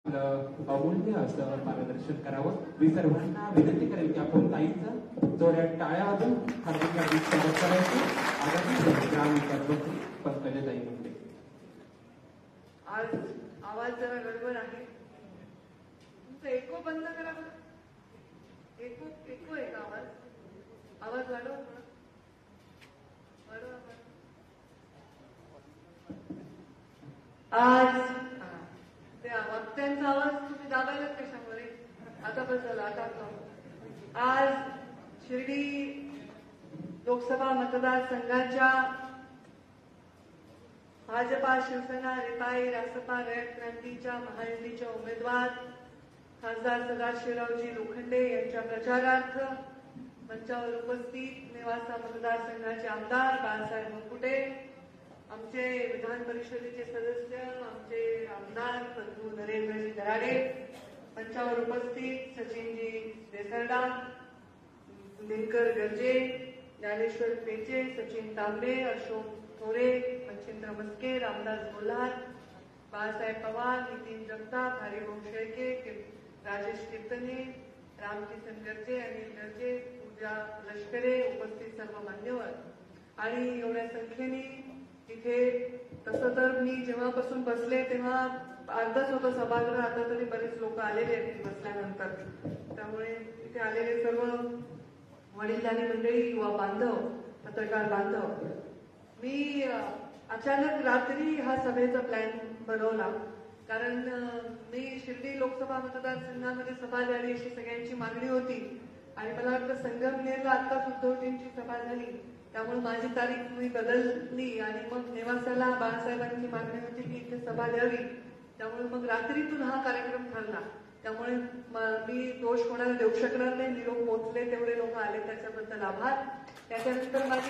अमूल्य असं मार्गदर्शन करावं. मी सर्वांना विनंती करेल की आपण ताईंचा जोरात टाळ्या वाजून हार्दिक हार्दिक स्वागत करायचं. आगामी ग्रामविकास मंत्री पंकजाताई मुंडे. आज आवाज जरा गडबड आहे. तुमचं एको बंद करा. एको आहे का आवाज? आवाज वाढवा थोडा. आज त्या वक्त्यांचा आवाज तुम्ही दाबायलाच कशामुळे? आता बस झालं. आता आज शिर्डी लोकसभा मतदारसंघाच्या भाजपा, शिवसेना, रिपाई, रासपा, रयत क्रांतीच्या महायुतीच्या उमेदवार खासदार सदाशिवरावजी लोखंडे यांच्या प्रचारार्थ मंचावर उपस्थित नेवासा मतदारसंघाचे आमदार बाळासाहेब मुकुटे, आमचे विधान परिषदेचे सदस्य, आमचे आमदार बंधू नरेंद्रजी दराडे, मंचावर उपस्थित सचिनजी देसरडा, दिनकर गर्जे, ज्ञानेश्वर पेचे, सचिन तांबे, अशोक थोरे, मच्छिंद्र मस्के, रामदास बोल्हार, बाळासाहेब पवार, नितीन जगताप, हरिभाऊ शेळके, राजेश कीर्तने, रामकिसन गर्जे, अनिल गर्जे, पूजा लष्करे, उपस्थित सर्व मान्यवर आणि एवढ्या संख्येने इथे. तसं तर मी जेव्हापासून बसले तेव्हा अर्धच होतं सभागृह, आता तरी बरेच लोक आलेले आहेत बसल्यानंतर. त्यामुळे इथे आलेले सर्व वडीलधारी मंडळी, युवा बांधव, पत्रकार बांधव, मी अचानक रात्री हा सभेचा प्लॅन बनवला. कारण मी शिर्डी लोकसभा मतदारसंघामध्ये सभा द्यावी अशी सगळ्यांची मागणी होती आणि मला वाटतं संगमनेरला आत्ताच उद्धवजींची सभा झाली, त्यामुळे माझी तारीख मी बदलली आणि मग नेवासाला बाळासाहेबांची मागणी होती की इथे सभा द्यावी. त्यामुळे मग रात्रीतून हा कार्यक्रम ठरला. त्यामुळे मी दोष कोणाला देऊ शकणार नाही. निरोप पोहोचले, तेवढे लोक आले, त्याच्याबद्दल आभार. त्याच्यानंतर माझी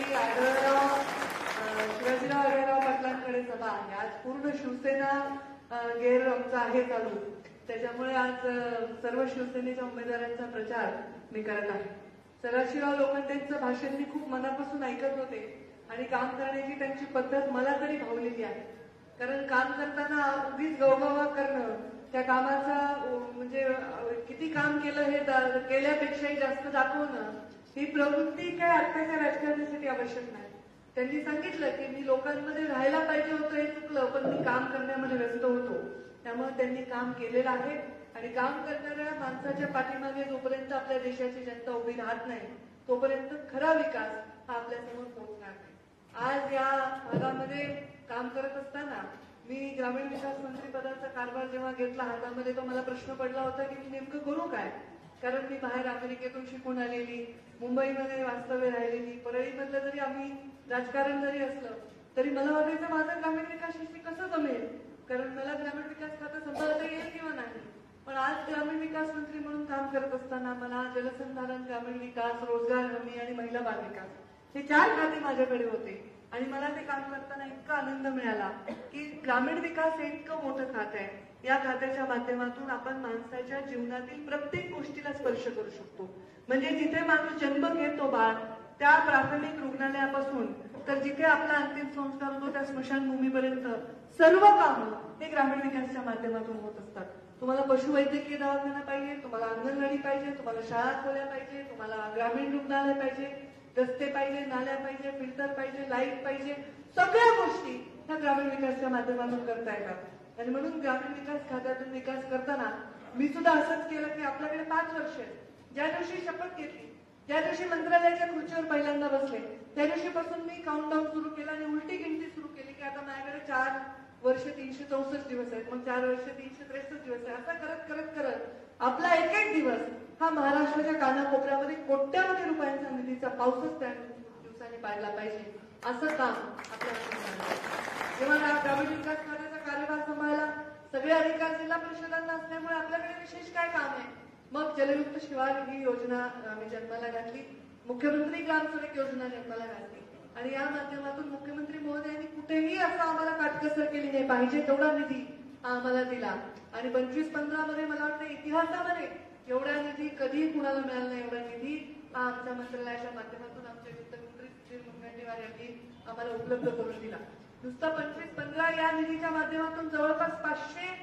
शिवाजीराव आढळराव पाटलांकडे सभा आहे. आज पूर्ण शिवसेना गेर आमचा आहे चालू, त्याच्यामुळे आज सर्व शिवसेनेच्या उमेदवारांचा प्रचार मी करत आहे. सदाशिवराव लोखंडेंचं भाषण मी खूप मनापासून ऐकत होते आणि काम करण्याची त्यांची पद्धत मला तरी भावलेली आहे. कारण काम करताना अगदीच गवगवा करणं, त्या कामाचा म्हणजे किती काम केलं हे केल्यापेक्षाही जास्त दाखवणं, ही प्रवृत्ती काय आत्ताच्या राजकारणासाठी आवश्यक नाही. त्यांनी सांगितलं की मी लोकांमध्ये राहायला पाहिजे होतं, हे चुकलं, पण मी काम करण्यामध्ये व्यस्त होतो. त्यामुळे त्यांनी काम केलेलं आहे आणि काम करणाऱ्या माणसाच्या पाठीमागे जोपर्यंत आपल्या देशाची जनता उभी राहत नाही तोपर्यंत खरा विकास हा आपल्यासमोर पोहोचणार नाही. आज या भागामध्ये काम करत असताना मी ग्रामीण विकास मंत्री पदाचा कारभार जेव्हा घेतला हातामध्ये, तो मला प्रश्न पडला होता की मी नेमकं करू काय. कारण मी बाहेर अमेरिकेतून शिकून आलेली, मुंबईमध्ये वास्तव्य राहिलेली, परळीमधलं जरी आम्ही राजकारण जरी असलं तरी मला वाटायचं माझं ग्रामीण विकासाशी कसं जमेल, कारण मला ग्रामीण विकास खातं सांभाळता येईल किंवा नाही. पण आज ग्रामीण विकास मंत्री म्हणून काम करत असताना मला जलसंधारण, ग्रामीण विकास, रोजगार हमी आणि महिला बाल विकास हे 4 खाते माझ्याकडे होते आणि मला ते काम करताना इतका आनंद मिळाला की ग्रामीण विकास हे इतकं मोठं खातं आहे. या खात्याच्या माध्यमातून आपण माणसाच्या जीवनातील प्रत्येक गोष्टीला स्पर्श करू शकतो. म्हणजे जिथे माणूस जन्म घेतो बाळ, त्या प्राथमिक रुग्णालयापासून तर जिथे आपला अंतिम संस्कार होतो त्या स्मशानभूमीपर्यंत सर्व कामं हे ग्रामीण विकासाच्या माध्यमातून होत असतात. तुम्हाला पशुवैद्यकीय दवाखाना पाहिजे, तुम्हाला अंगणवाडी पाहिजे, तुम्हाला शाळा खोल्या पाहिजे, तुम्हाला ग्रामीण रुग्णालय पाहिजे, रस्ते पाहिजे, नाल्या पाहिजे, फिल्टर पाहिजे, लाईट पाहिजे, सगळ्या गोष्टी ह्या ग्रामीण विकासाच्या माध्यमातून करता येतात. आणि म्हणून ग्रामीण विकास खात्यातून विकास करताना मी सुद्धा असंच केलं की आपल्याकडे 5 वर्ष आहेत. ज्या दिवशी शपथ घेतली, ज्या दिवशी मंत्रालयाच्या खुर्चीवर पहिल्यांदा बसले, त्या दिवशीपासून मी काउंटडाऊन सुरू केला आणि उलटी गिनती सुरू केली की आता माझ्याकडे 4 वर्ष 364 दिवस आहेत, मग 4 वर्ष 363 दिवस आहे. असं करत करत करत आपला एक एक दिवस हा महाराष्ट्राच्या कानाकोपऱ्यामध्ये कोट्यावधी रुपयांचा निधीचा पाऊसच त्या दिवसांनी पाडला पाहिजे, असं काम आपल्याला. जेव्हा ग्रामीण विकास खात्याचा कार्यभार सांभाळला, सगळे अधिकार जिल्हा परिषदांना असल्यामुळे आपल्याकडे विशेष काय काम आहे. मग जलयुक्त शिवार ही योजना आम्ही जन्माला घातली, मुख्यमंत्री ग्रामसडक योजना जन्माला घातली आणि या माध्यमातून मुख्यमंत्री महोदयांनी कुठेही असं आम्हाला काटकसर केली नाही, पाहिजे तेवढा निधी आम्हाला दिला. आणि 25-15 मध्ये मला वाटतं इतिहासामध्ये एवढा निधी कधीही कुणाला मिळाला नाही. एवढा निधी हा आमच्या मंत्रालयाच्या माध्यमातून आमचे वित्तमंत्री सुधीर मुनगंटीवार यांनी आम्हाला उपलब्ध करून दिला. नुसता 25-15 या निधीच्या माध्यमातून जवळपास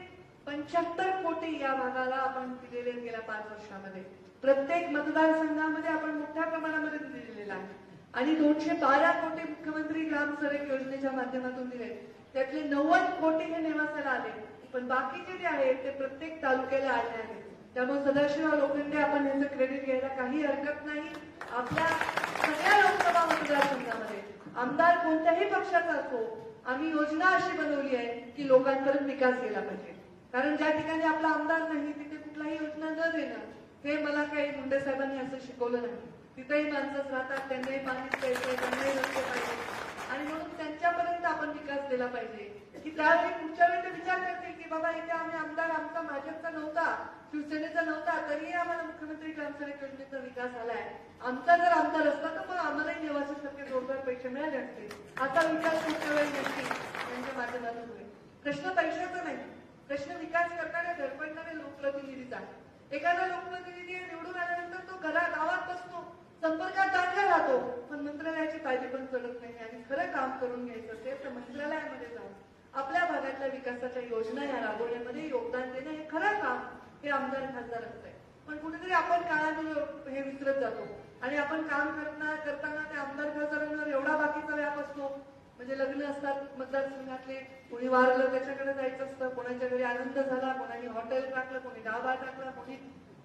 75 कोटी या भागाला आपण दिलेले गेल्या 5 वर्षामध्ये. प्रत्येक मतदारसंघामध्ये आपण मोठ्या प्रमाणामध्ये दिलेला आहे. आणि 212 कोटी मुख्यमंत्री ग्राम सडक योजनेच्या माध्यमातून दिले. त्यातले 90 कोटी हे नेवासाला आले. पण बाकीचे जे आहेत ते प्रत्येक तालुक्याला आले आहेत. त्यामुळे सदाशिवराव लोखंडे आपण याचं क्रेडिट घ्यायला काही हरकत नाही. आपल्या सगळ्या लोकसभा मतदारसंघामध्ये आमदार कोणत्याही पक्षाचा असो, आम्ही योजना अशी बनवली आहे की लोकांपर्यंत विकास गेला पाहिजे. कारण ज्या ठिकाणी आपला आमदार नाही तिथे कुठलाही योजना न देणं हे मला काही मुंडे साहेबांनी असं शिकवलं नाही. तिथेही माणसंच राहतात, त्यांनाही पाणीच प्यायचंय, त्यांनाही रस्ते पाहिजे. आणि म्हणून त्यांच्यापर्यंत आपण विकास दिला पाहिजे की त्यावेळी पुढच्या वेळी ते विचार करतील की बाबा इथे आम्ही आमदार आमचा भाजपचा नव्हता, शिवसेनेचा नव्हता, तरीही आम्हाला मुख्यमंत्री ग्रामसडक योजनेचा विकास झालाय. आमचा जर आमदार असता तर मग आम्हालाही नेवासासारखे जोरदार पैसे मिळाले असते. असा विकास पुढच्या वेळी नक्की त्यांच्या माध्यमातून होईल. प्रश्न पैशाचा नाही, प्रश्न विकास करणाऱ्या धडपडणाऱ्या लोकप्रतिनिधीचा. एखादा लोकप्रतिनिधी निवडून आल्यानंतर तो गावात बसतो, संपर्कात चांगला राहतो, पण मंत्रालयाची पायरी पण चढत नाही. आणि खरं काम करून घ्यायचं असेल तर मंत्रालयामध्ये जाऊन आपल्या भागातल्या विकासाच्या योजना या राबवण्यामध्ये योगदान देणं हे खरं काम हे आमदार खासदारांचं आहे. पण कुठेतरी आपण काळानुरूप हे विसरत जातो आणि आपण काम करताना त्या आमदार खासदारांवर एवढा बाकीचा व्याप असतो. म्हणजे लग्न असतात मतदारसंघातले, कोणी वारलं त्याच्याकडे जायचं असतं, कोणाच्या घरी आनंद झाला, कोणाने हॉटेल टाकलं, कोणी डाबा टाकला, कोणी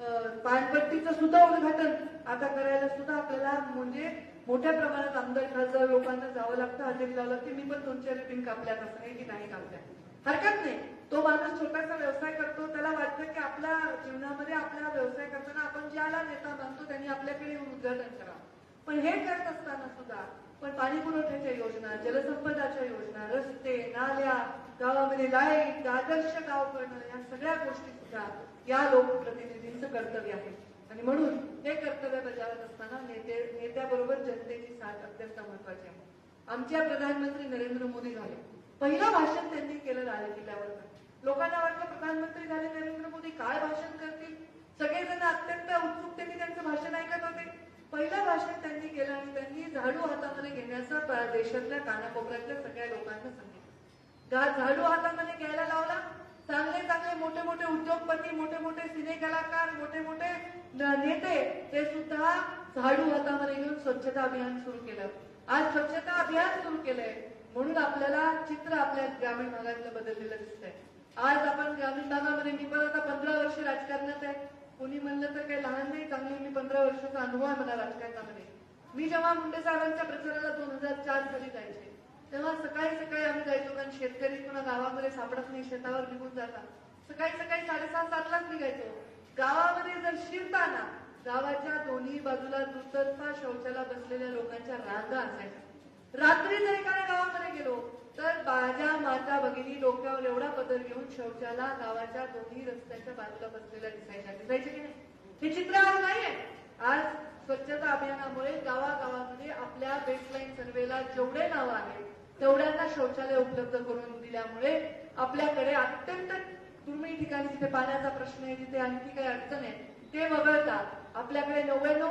पानपट्टीचं सुद्धा उद्घाटन आता करायला सुद्धा आपल्याला म्हणजे मोठ्या प्रमाणात आमदार खासदार लोकांना जावं लागतं, हजेरी लावलं की मी पण तुमच्या रिपिंग कापल्यात असं नाही की नाही कापल्या. हरकत नाही, तो माणूस छोटासा व्यवसाय करतो, त्याला वाटतं की आपल्या जीवनामध्ये आपला व्यवसाय करताना आपण ज्याला नेता मानतो त्यांनी आपल्याकडे येऊन उद्घाटन करावं. पण हे करत असताना सुद्धा पण पाणी पुरवठ्याच्या योजना, जलसंपदाच्या योजना, रस्ते, नाल्या, गावामध्ये लाईट, आदर्श गाव करणं, या सगळ्या गोष्टी सुद्धा या लोकप्रतिनिधींचं कर्तव्य आहे. आणि म्हणून हे कर्तव्य बजावत असताना नेत्याबरोबर जनतेची साथ अत्यंत महत्वाची आहे. आमच्या प्रधानमंत्री नरेंद्र मोदी झाले, पहिलं भाषण त्यांनी केलं लाल किल्ल्यावर. लोकांना वाटलं प्रधानमंत्री झाले नरेंद्र मोदी, काय भाषण करतील. सगळेजण अत्यंत उत्सुकतेने त्यांचं भाषण ऐकत होते. पहिलं भाषण त्यांनी केलं आणि त्यांनी झाडू हातामध्ये घेण्याचा देशातल्या कानाकोपऱ्यातल्या सगळ्या लोकांना सांगितलं. झाडू हातामध्ये घ्यायला लावला. चांगले चांगले मोठे मोठे उद्योगपती, मोठे मोठे सिने कलाकार, मोठे मोठे नेते ते सुद्धा झाडू हातामध्ये घेऊन स्वच्छता अभियान सुरू केलं. आज स्वच्छता अभियान सुरू केलंय म्हणून आपल्याला चित्र आपल्या ग्रामीण भागातलं बदललेलं दिसतंय. आज आपण ग्रामीण भागामध्ये, मी पण आता 15 वर्ष राजकारणात आहे, कोणी म्हणलं तर काही लहान नाही, चांगली मी 15 वर्षाचा अनुभव आहे मला राजकारणामध्ये. मी जेव्हा मुंडे साहेबांच्या प्रचाराला 2004 साली जायचे तेव्हा सकाळी सकाळी आम्ही जायचो, कारण शेतकरी पुन्हा गावामध्ये सापडत नाही, शेतावर निघून जातात. सकाळी सकाळी 6:30-7लाच निघायचो. गावामध्ये जर शिरताना गावाच्या दोन्ही बाजूला दुतर्फा शौचाला बसलेल्या लोकांच्या रांगा असायच्या. रात्री जर एखाद्या गावामध्ये गेलो तर बाजा माता भगिनी डोक्यावर एवढा पदर घेऊन शौचाला गावाच्या दोन्ही रस्त्याच्या बाजूला बसलेल्या दिसायचे की नाही. हे चित्र आज नाहीये. आज स्वच्छता अभियानामुळे गावागावामध्ये आपल्या बेसलाईन सर्वेला जेवढे नाव आहेत तेवढ्यांना शौचालय उपलब्ध करून दिल्यामुळे आपल्याकडे अत्यंत दुर्मिळ ठिकाणी जिथे पाण्याचा प्रश्न आहे, जिथे आणखी काही अडचण आहे ते वगळता आपल्याकडे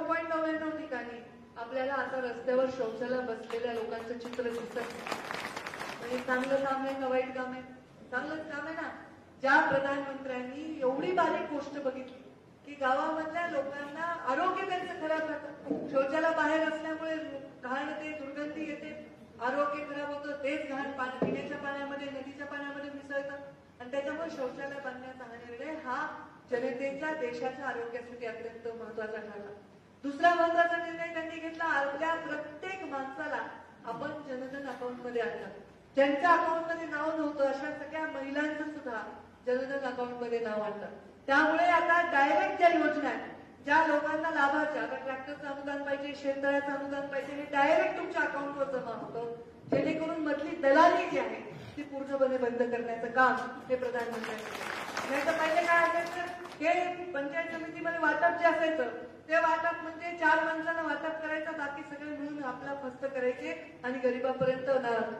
99.99 ठिकाणी आपल्याला आता रस्त्यावर शौचालय बसलेल्या लोकांचं चित्र दिसत. म्हणजे चांगलं काम आहे का वाईट काम आहे? चांगलंच काम आहे ना. ज्या प्रधानमंत्र्यांनी एवढी बारीक गोष्ट बघितली की गावामधल्या लोकांना आरोग्य त्यांचं खराब राहतं. शौचालय बाहेर असल्यामुळे घाण येते, दुर्गंधी येते, आरोग्य खराब होतं, तेच घाण पिण्याच्या पाण्यामध्ये, नदीच्या पाण्यामध्ये मिसळतं आणि त्याच्यामुळे शौचालय बांधण्याचा हा निर्णय हा जनतेच्या देशाच्या आरोग्यासाठी अत्यंत महत्वाचा ठरला. दुसरा महत्वाचा निर्णय त्यांनी घेतला, आपल्या प्रत्येक माणसाला आपण जनधन अकाउंटमध्ये आणलं. ज्यांच्या अकाउंटमध्ये नाव नव्हतं अशा सगळ्या महिलांचं सुद्धा जनधन अकाउंटमध्ये नाव आणलं. त्यामुळे आता डायरेक्ट ज्या योजना आहेत, ज्या लोकांना लाभाच्या, आता ट्रॅक्टरचं अनुदान पाहिजे, शेततळ्याचं अनुदान पाहिजे, हे डायरेक्ट तुमच्या अकाउंटवर जमा होतं. जेणेकरून मधली दलाली जी आहे ती पूर्णपणे बंद करण्याचं काम हे प्रधानमंत्र्यांनी. नाही तर पहिले काय असायचं, हे पंचायत समितीमध्ये वाटप जे असायचं ते वाटप म्हणजे 4 माणसांना वाटप करायचं, बाकी सगळे मिळून आपला फस्त करायचे आणि गरीबापर्यंत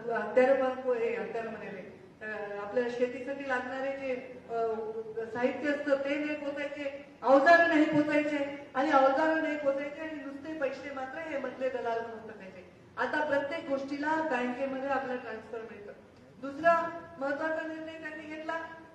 आपल्या शेतीसाठी लागणारे जे साहित्य असतं ते नाही पोचायचे, अवजार नाही पोचायचे आणि अवजार नाही पोचायचे आणि नुसते पैसे मात्र हे मधले दलाल म्हणून टाकायचे. आता प्रत्येक गोष्टीला बँकेमध्ये आपल्याला ट्रान्सफर मिळतं. दुसरा महत्वाचा निर्णय त्यांनी घेतला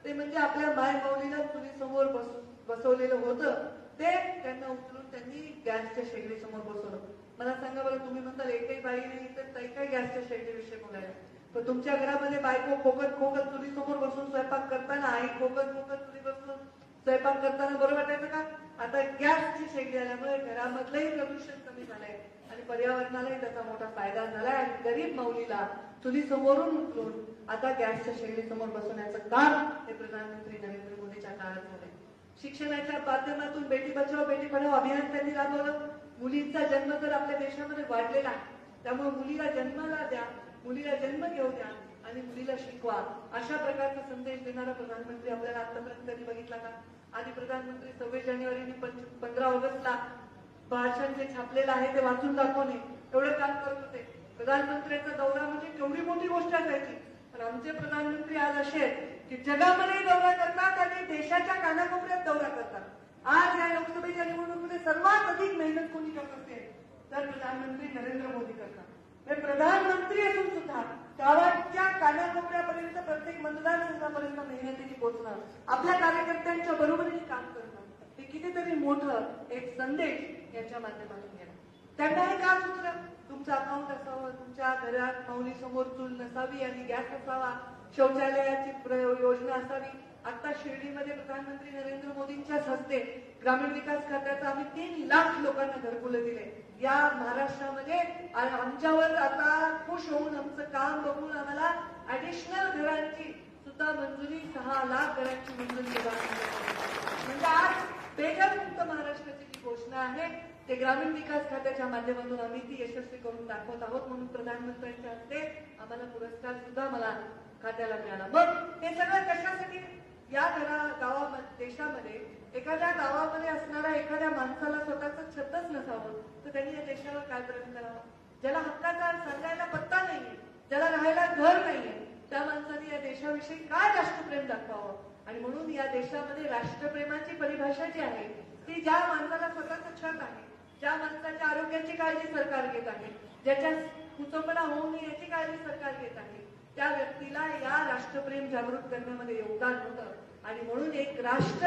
ते म्हणजे आपल्या मायमाऊलीला चुलीसमोर बसवलेलं होतं ते त्यांना उचलून त्यांनी गॅसच्या शेगडीसमोर बसवलं. मला सांगा बरं, तुम्ही म्हणताल एकही बाई नाही तर काही गॅसच्या शेगडीविषयी बोलायला, पण तुमच्या घरामध्ये बायको खोकत खोकत चुलीसमोर बसून स्वयंपाक करताना, आई खोकत खोकत चुली बसून स्वयंपाक करताना बरं वाटायचं का? आता गॅसची शेगडी आल्यामुळे घरामधलंही प्रदूषण कमी झालंय आणि पर्यावरणालाही त्याचा मोठा फायदा झालाय आणि गरीब माऊलीला चुलीसमोरून उचलून आता गॅसच्या शेगडीसमोर बसवण्याचं काम हे प्रधानमंत्री नरेंद्र मोदीच्या काळात झालंय. शिक्षणाच्या माध्यमातून बेटी बचाव बेटी पढाओ अभियान त्यांनी राबवलं. मुलींचा जन्म तर आपल्या देशामध्ये वाढलेला आहे, त्यामुळे मुलीला जन्माला द्या, मुलीला जन्म घेऊ द्या आणि मुलीला शिकवा, अशा प्रकारचा संदेश देणारा प्रधानमंत्री आपल्याला आतापर्यंत कधी बघितला का? आधी प्रधानमंत्री 26 जानेवारी आणि 15 ऑगस्टला भाषण जे छापलेलं आहे ते वाचून दाखवणे एवढं काम करत होते. प्रधानमंत्र्यांचा दौरा म्हणजे केवढी मोठी गोष्ट असायची. पण आमचे प्रधानमंत्री आज असे आहेत की जगामध्ये दौरा करतात आणि देशाच्या कानाकोपऱ्यात दौरा करतात. आज या लोकसभेच्या निवडणुकीमध्ये सर्वात अधिक मेहनत कोणी करत असेल तर प्रधानमंत्री नरेंद्र मोदी करतात. हे प्रधानमंत्री असून सुद्धा गावाच्या कानाकोपऱ्यापर्यंत प्रत्येक मतदारसंघापर्यंत मेहनतीने पोहोचणं, आपल्या कार्यकर्त्यांच्या बरोबरीने काम करणं, हे कितीतरी मोठं एक संदेश याच्या माध्यमातून गेला. त्यांना हे का सुचलं? तुमचं अकाउंट असावं, तुमच्या घरात माऊलीसमोर चूल नसावी आणि गॅस असावा, शौचालयाची योजना असावी. आता शिर्डीमध्ये प्रधानमंत्री नरेंद्र मोदींच्याच हस्ते ग्रामीण विकास खात्याचं आम्ही 3 लाख लोकांना घरकुलं दिले. या महाराष्ट्रामध्ये आमच्यावर आता खुश होऊन आमचं काम बघून आम्हाला ऍडिशनल घरांची सुद्धा मंजुरी 6 लाख घरांची मंजुरी म्हणजे आज बेघरमुक्त महाराष्ट्राची जी घोषणा आहे ते ग्रामीण विकास खात्याच्या माध्यमातून आम्ही ती यशस्वी करून दाखवत आहोत. म्हणून प्रधानमंत्र्यांच्या हस्ते आम्हाला पुरस्कार सुद्धा मला खात्याला मिळाला. मग हे सगळं कशासाठी? या गावामध्ये देशामध्ये एखाद्या गावामध्ये असणाऱ्या एखाद्या माणसाला स्वतःचं छतच नसावं तर त्यांनी या देशावर काय प्रेम करावं? ज्याला हक्काचा सांगायला पत्ता नाहीये, ज्याला राहायला घर नाहीये, त्या माणसाने या देशाविषयी काय राष्ट्रप्रेम दाखवावं? आणि म्हणून या देशामध्ये राष्ट्रप्रेमाची परिभाषा जी आहे ती ज्या माणसाला स्वतःचं छत आहे, ज्या माणसाच्या आरोग्याची काळजी सरकार घेत आहे, ज्याच्या कुचंबणा होऊ नये याची काळजी सरकार घेत आहे, त्या व्यक्तीला या राष्ट्रप्रेम जागृत करण्यामध्ये योगदान होतं. आणि म्हणून एक राष्ट्र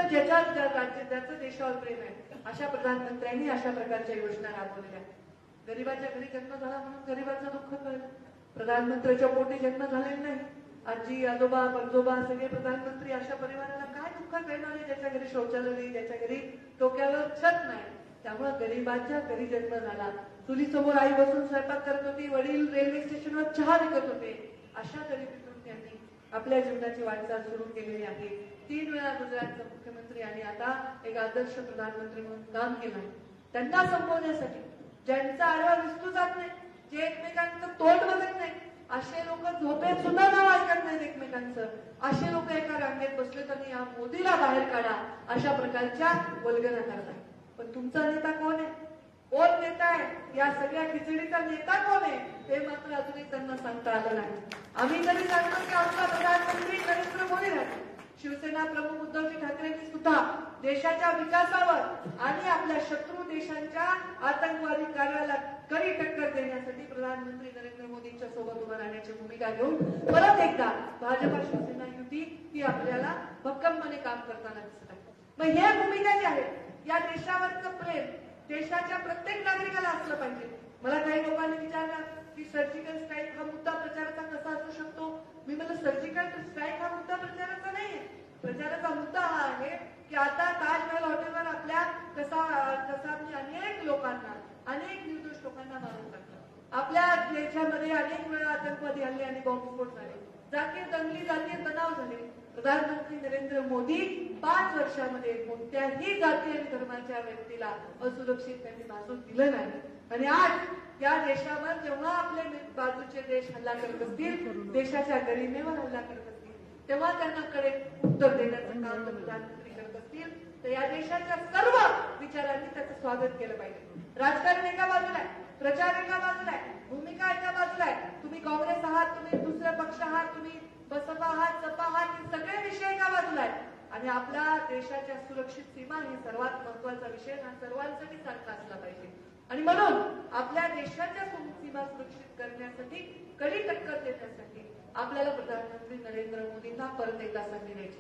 ज्याचं देशावर प्रेम आहे अशा प्रधानमंत्र्यांनी अशा प्रकारच्या योजना राबवलेल्या. गरिबाच्या घरी जन्म झाला म्हणून गरिबाचं दुःख कळलं. प्रधानमंत्र्याच्या पोटी जन्म झालेला नाही. आजी आजोबा पंजोबा सगळे प्रधानमंत्री अशा परिवाराला काय दुःख कळणार आहे ज्याच्या घरी शौचालय नाही, ज्याच्या घरी डोक्यावर छत नाही. त्यामुळे गरिबाच्या घरी जन्म झाला. चुलीसमोर आई बसून स्वयंपाक करत होती, वडील रेल्वे स्टेशनवर चहा विकत होते. अशा गरिबीतून त्यांनी आपल्या जीवनाची वाटचाल सुरू केलेली आहे. 3 वेळा गुजरातचा मुख्यमंत्री आणि आता एक आदर्श प्रधानमंत्री म्हणून काम केलं आहे. त्यांना संपवण्यासाठी ज्यांचा आडवा विसरू जात नाही, जे एकमेकांचं तोंड बघत नाही, असे लोक झोपेत सुद्धा नाव ऐकत नाहीत एकमेकांचं, असे लोक एका रांगेत बसले तर या मोदीला बाहेर काढा अशा प्रकारच्या वल्गना करतात. पण तुमचा नेता कोण आहे? कोण नेता आहे? या सगळ्या खिचडीचा नेता कोण आहे ते मात्र अजूनही त्यांना सांगता आलं नाही. आम्ही जरी सांगतो की आमचा प्रधानमंत्री नरेंद्र मोदी आहे, शिवसेना प्रमुख उद्धवजी ठाकरेंनी सुद्धा देशाच्या विकासावर आणि आपल्या शत्रू देशांच्या आतंकवादी कार्याला कडी टक्कर देण्यासाठी प्रधानमंत्री नरेंद्र मोदींच्या सोबत उभं राहण्याची भूमिका घेऊन परत एकदा भाजपा शिवसेना युती ही आपल्याला भक्कमपणे काम करताना दिसत आहे. मग ह्या भूमिका ज्या आहेत या देशावरचं प्रेम देशाच्या प्रत्येक नागरिकाला असलं पाहिजे. मला काही लोकांनी विचारलं की सर्जिकल स्ट्राईक हा मुद्दा प्रचाराचा कसा असू शकतो? मी म्हणलं सर्जिकल स्ट्राईक हा मुद्दा प्रचाराचा नाहीये. प्रचाराचा मुद्दा हा आहे की आता ताजमहल हॉटेलवर आपल्या कसा म्हणजे अनेक लोकांना, अनेक निर्दोष लोकांना मारून टाकलं. आपल्या देशामध्ये अनेक वेळा आतंकवादी हल्ले आणि बॉम्बस्फोट झाले, जातीय दंगली, जातीय तणाव झाले. प्रधानमंत्री नरेंद्र मोदी 5 वर्षामध्ये कोणत्याही जाती आणि धर्माच्या व्यक्तीला असुरक्षित त्यांनी भासून दिलं नाही. आणि आज या देशावर जेव्हा आपले बाजूचे देश हल्ला करत असतील, देशाच्या गरिमेवर हल्ला करत असतील, तेव्हा त्यांना कडे उत्तर देण्याचं काम प्रधानमंत्री करत असतील तर या देशाच्या सर्व विचारांनी त्याचं स्वागत केलं पाहिजे. राजकारण एका बाजूला आहे, प्रचार एका बाजूला आहे, भूमिका एका बाजूला आहे. तुम्ही काँग्रेस आहात, तुम्ही दुसरा पक्ष आहात, तुम्ही बसपा आहात, सपा आहात, हे सगळे विषय एका बाजूला आहेत. आणि आपल्या देशाच्या सुरक्षित सीमा ही सर्वात महत्वाचा विषय हा सर्वांसाठी सारखा असला पाहिजे. आणि म्हणून आपल्या देशाच्या सीमा सुरक्षित करण्यासाठी, कडी टक्कर देण्यासाठी आपल्याला प्रधानमंत्री नरेंद्र मोदींना परत एकदा संधी द्यायची.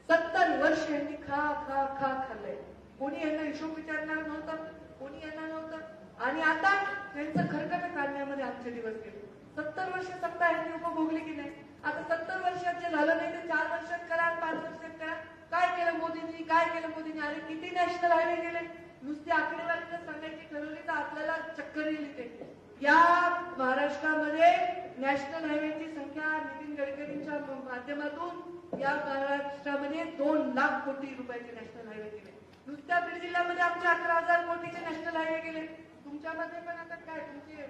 70 वर्ष यांनी खा खा खा खाल्लंय. कोणी यांना हिशोब विचारणार नव्हतं, कोणी यांना नव्हतं. आणि आता यांचं खरकट काढण्यामध्ये आमचे दिवस गेले. 70 वर्ष सत्ता यांनी उपभोगली की नाही. आता 70 वर्षात जे झालं नाही ते 4 वर्षात करा, 5 वर्षात करा. काय केलं मोदींनी, काय केलं मोदींनी. अरे किती नॅशनल हायवे गेले. नुसती आकडेवारी जर सांगायची ठरवली तर आपल्याला चक्कर येईल इथे. या महाराष्ट्रामध्ये नॅशनल हायवेची संख्या नितीन गडकरींच्या माध्यमातून या महाराष्ट्रामध्ये 2 लाख कोटी रुपयाचे नॅशनल हायवे गेले. नुसत्या बीड जिल्ह्यामध्ये आमचे 11,000 कोटीचे नॅशनल हायवे गेले. तुमच्यामध्ये पण आता काय तुमचे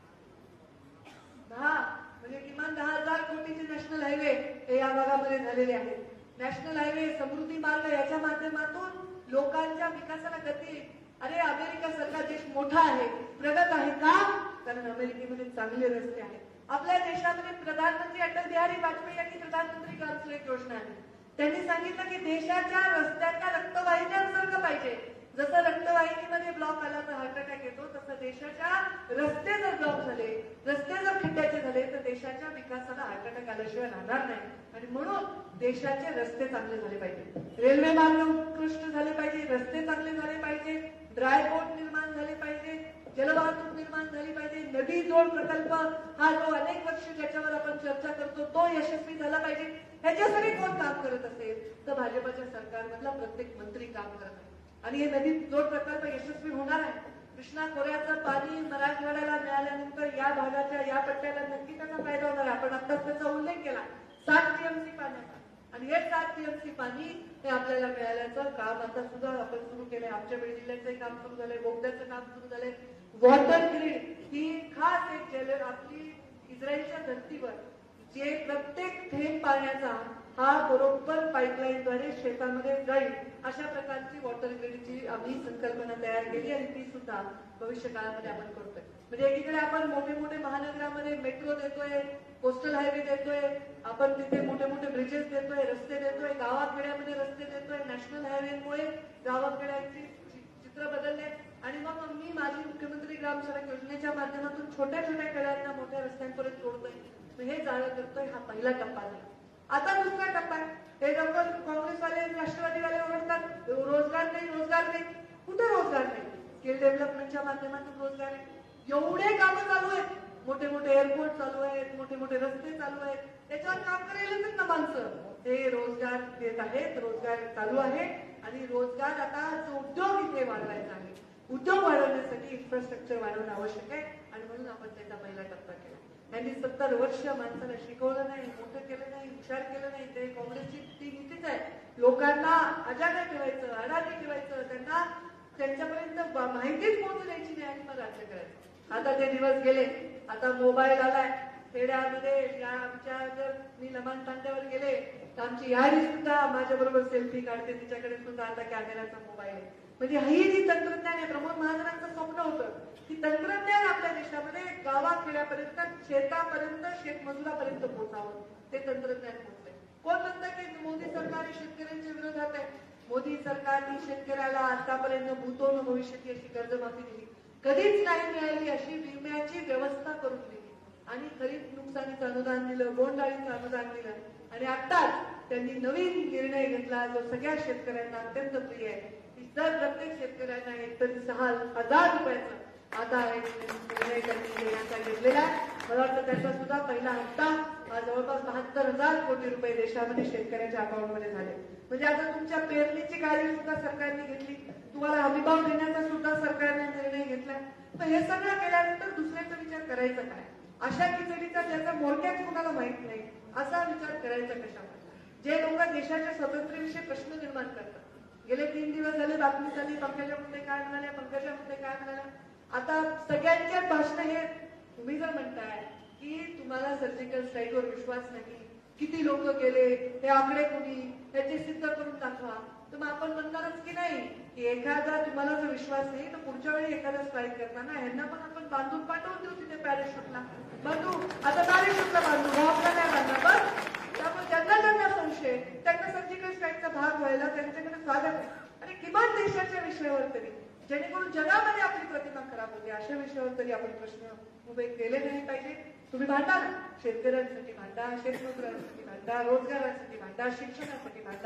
10 म्हणजे किमान 10,000 कोटीचे नॅशनल हायवे हे या भागामध्ये झालेले आहेत. नॅशनल हायवे, समृद्धी मार्ग याच्या माध्यमातून लोकांच्या विकासाला गती. अरे अमेरिका सारखा देश मोठा आहे, प्रगत आहे का? कारण अमेरिकेमध्ये चांगले रस्ते आहेत. आपल्या देशामध्ये प्रधानमंत्री अटल बिहारी वाजपेयी यांनी प्रधानमंत्री ग्राम सडक योजना आहे. त्यांनी सांगितलं की देशाच्या रस्त्याच्या रक्तवाहिन्यांसारखं पाहिजे. जसं रक्तवाहिनीमध्ये ब्लॉक आला तर हार्ट अटॅक येतो, तसं देशाच्या रस्ते जर ब्लॉक झाले, रस्ते जर खड्ड्याचे झाले तर देशाच्या विकासाला हार्ट अटॅक आल्याशिवाय राहणार नाही. आणि म्हणून देशाचे रस्ते चांगले झाले पाहिजे, रेल्वे मार्ग उत्कृष्ट झाले पाहिजे, रस्ते चांगले झाले पाहिजे, ड्रायपोर्ट निर्माण झाले पाहिजे, जलवाहतूक निर्माण झाली पाहिजे, नदी जोड प्रकल्प हा जो अनेक वर्ष ज्याच्यावर आपण चर्चा करतो तो यशस्वी झाला पाहिजे. ह्याच्यासाठी कोण काम करत असेल तर भाजपच्या सरकारमधला प्रत्येक मंत्री काम करत आहे. आणि हे नदी जोड प्रकल्प यशस्वी होणार आहे. कृष्णा खोऱ्याचं पाणी मराठवाड्याला मिळाल्यानंतर या भागाच्या या पट्ट्याला नक्की त्याचा फायदा होणार आहे. आपण आत्ताच त्याचा उल्लेख केला 7 टीएमसी पाण्याचा. आणि हे 7 टीएमसी पाणी हे आपल्याला मिळाल्याचं काम आता सुद्धा आपण सुरू केलंय. आमच्या बीड जिल्ह्याचंही काम सुरू झालंय, बोगद्याचं काम सुरू झालंय. वॉटर ग्रीड ही खास एक जल आपली इस्रायलच्या धर्तीवर जे प्रत्येक थेंब पाण्याचा हा बरोबर पाईपलाईनद्वारे शेतामध्ये जाईल अशा प्रकारची वॉटर ग्रीडची आम्ही संकल्पना तयार केली आणि ती सुद्धा भविष्य काळामध्ये आपण करतोय. म्हणजे एकीकडे आपण मोठे मोठे महानगरामध्ये मेट्रो देतोय, कोस्टल हायवे देतोय, आपण तिथे मोठे मोठे ब्रिजेस देतोय, रस्ते देतोय, गावाखेड्यामध्ये रस्ते देतोय. नॅशनल हायवेमुळे गावाखेड्यांची चित्र बदलले. आणि मग मी माझी मुख्यमंत्री ग्राम सडक योजनेच्या माध्यमातून छोट्या छोट्या खेड्यांना मोठ्या रस्त्यांपर्यंत जोडतोय. हे जाळं करतोय. हा पहिला टप्पा झाला. आता दुसरा टप्पा आहे. हे लवकर काँग्रेसवाले राष्ट्रवादीवाले ओरडतात रोजगार नाही, रोजगार नाही. कुठे रोजगार नाही? स्किल डेव्हलपमेंटच्या माध्यमातून रोजगार आहे. एवढे कामं चालू आहेत, मोठे मोठे एअरपोर्ट चालू आहेत, मोठे मोठे रस्ते चालू आहेत, त्याच्यावर काम करायलाच ना माणसं. हे रोजगार देत आहेत, रोजगार चालू आहे. आणि रोजगार आता उद्योग इथे वाढवायचा आहे. उद्योग वाढवण्यासाठी इन्फ्रास्ट्रक्चर वाढवणं आवश्यक आहे. आणि म्हणून आपण त्याचा पहिला टप्पा केला. त्यांनी 70 वर्ष माणसाला शिकवलं नाही, मोठं केलं नाही, विचार केलं नाही. ते काँग्रेसची ती नीतीच आहे. लोकांना अजागे ठेवायचं, अडागे ठेवायचं, त्यांना त्यांच्यापर्यंत माहितीच पोहोचू द्यायची नाही आणि मग राज्य करायचं. आता ते दिवस गेले. आता मोबाईल आलाय खेड्यामध्ये. आमच्या जर मी लमान तांड्यावर गेले तर आमची यादी सुद्धा माझ्या बरोबर सेल्फी काढते. तिच्याकडे सुद्धा आता कॅमेराचा मोबाईल आहे. म्हणजे ही जी तंत्रज्ञान आहे, प्रमोद महाजनांचं स्वप्न होतं की तंत्रज्ञान आपल्या देशामध्ये गावाखेड्यापर्यंत, शेतापर्यंत, शेतमजुरापर्यंत पोहोचावं. ते तंत्रज्ञान पोहोचलंय. कोण म्हणतं की मोदी सरकार शेतकऱ्यांच्या विरोधात आहे? मोदी सरकारने शेतकऱ्याला आतापर्यंत भूतो न भविष्यती अशी कर्जमाफी दिली, कधीच नाही मिळाली अशी विम्याची व्यवस्था करून दिली. आणि खरीप नुकसानीचं अनुदान दिलं, बोंडअळीचं अनुदान दिलं. आणि आत्ताच त्यांनी नवीन निर्णय घेतला जो सगळ्या शेतकऱ्यांना अत्यंत प्रिय आहे की जर प्रत्येक शेतकऱ्यांना एकतरी 6,000 रुपयाचा आता एक निर्णय त्यांनी घेण्याचा घेतलेला आहे. मला वाटतं त्याचा सुद्धा पहिला हप्ता जवळपास 72,000 कोटी रुपये देशामध्ये शेतकऱ्यांच्या अकाउंटमध्ये झाले. म्हणजे आता तुमच्या पेरणीची काळजी सुद्धा सरकारने घेतली, तुम्हाला हमीभाव देण्याचा सुद्धा सरकारने निर्णय घेतला. तर हे सगळं केल्यानंतर दुसऱ्याचा विचार करायचा काय? अशा खिचडीचा ज्याचा मोडक्याच कुणाला माहित नाही असा विचार करायचा कशावर? जे लोक देशाच्या स्वातंत्र्याविषयी प्रश्न निर्माण करतात. गेले 3 दिवस झाले बातमी झाली, पंकजा मुंडे काय म्हणाल्या, पंकजा मुंडे काय म्हणाल्या. आता सगळ्यांच्याच भाषण हे तुम्ही जर म्हणताय की तुम्हाला सर्जिकल स्ट्राईकवर विश्वास नाही, किती लोक गेले, हे आकडे कुणी, त्याचे सिद्ध करून दाखवा. तर मग आपण म्हणणारच की नाही की एखादा तुम्हाला जर विश्वास नाही तर पुढच्या वेळी एखादा स्ट्राईक करताना ह्यांना पण आपण बांधून पाठवून देऊ तिथे पॅराशूटला बांधू. आता पॅराशूटला बांधू, आपला नाही बांधला. बस त्यामुळे ज्यांना संशय त्यांना सर्जिकल स्ट्राईकचा भाग व्हायला त्यांच्याकडे स्वागत आहे. आणि किमान देशाच्या विषयावर तरी, जेणेकरून जगामध्ये आपली प्रतिमा खराब होते अशा विषयावर तरी आपण प्रश्न उभे केले नाही पाहिजे. तुम्ही भांडा ना, शेतकऱ्यांसाठी भांडा, शेतमजुरांसाठी भांडा, रोजगारासाठी भांडा, शिक्षणासाठी भांडा.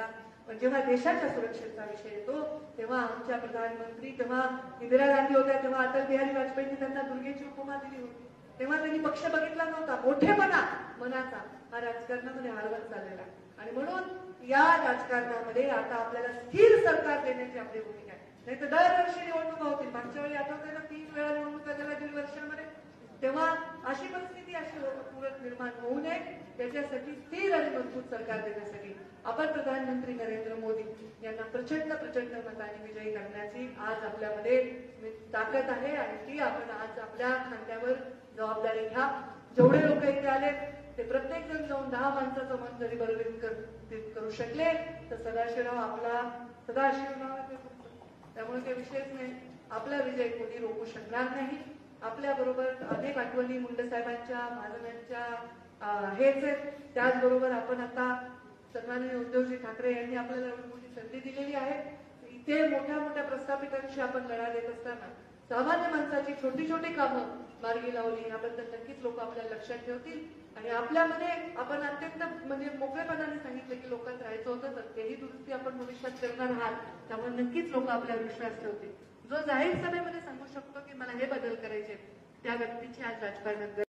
पण जेव्हा देशाच्या सुरक्षेचा विषय येतो तेव्हा आमच्या प्रधानमंत्री, तेव्हा इंदिरा गांधी होत्या, तेव्हा अटल बिहारी वाजपेयींनी त्यांना दुर्गेची उपमा दिली होती. तेव्हा त्यांनी पक्ष बघितला नव्हता, मोठेपणा मनाचा हा राजकारणामध्ये हरवत चाललेला आहे. आणि म्हणून या राजकारणामध्ये आता आपल्याला स्थिर सरकार देण्याची आपली भूमिका आहे. नाही तर दरवर्षी निवडणुका होतील. मागच्या वेळी आठवतंय ना, 3 वेळा निवडणुका झाल्या 1.5 वर्षामध्ये. तेव्हा अशी परिस्थिती अशी पूरक निर्माण होऊ नये याच्यासाठी स्थिर आणि मजबूत सरकार देण्यासाठी आपण प्रधानमंत्री नरेंद्र मोदी यांना प्रचंड मताने विजयी करण्याची आज आपल्यामध्ये ताकद आहे आणि ती आपण आज आपल्या खांद्यावर जबाबदारी घ्या. जेवढे लोक इथे आले ते प्रत्येक जण जाऊन 10 माणसाचं मन जरी बरोबर करू शकले तर सदाशिवराव आहे. त्यामुळे काही विषयच नाही. आपला विजय कोणी रोखू शकणार नाही. आपल्या बरोबर अनेक आठवणी मुंडे साहेबांच्या, महाजनांच्या हेच आहेत. त्याचबरोबर आपण आता सन्माननीय उद्धवजी ठाकरे यांनी आपल्याला एवढी मोठी संधी दिलेली आहे. इथे मोठ्या प्रस्थापितांशी आपण लढा देत असताना सामान्य माणसाची छोटी कामं मार्गी लावली याबद्दल नक्कीच लोक आपल्या लक्षात ठेवतील. आणि आपल्यामध्ये आपण अत्यंत म्हणजे मोकळेपणाने सांगितलं की लोकांत राहायचं होतं तर तेही दुरुस्ती आपण भविष्यात करणार आहात. त्यामुळे नक्कीच लोक आपल्यावर विश्वास ठेवतील. जो जाहीर सभेमध्ये सांगू शकतो की मला हे बदल करायचे त्या व्यक्तीची आज राजकारणात